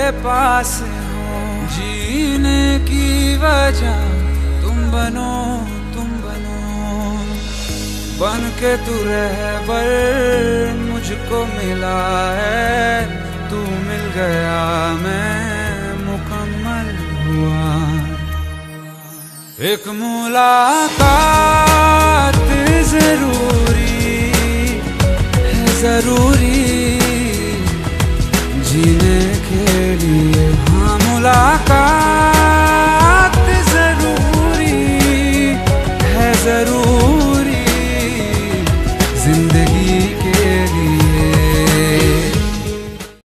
पास हो, जीने की वजह तुम बनो, तुम बनो। बन के तू रहबर मुझको मिला है, तू मिल गया मैं मुकम्मल हुआ। एक मुलाकात जरूरी है, जरूर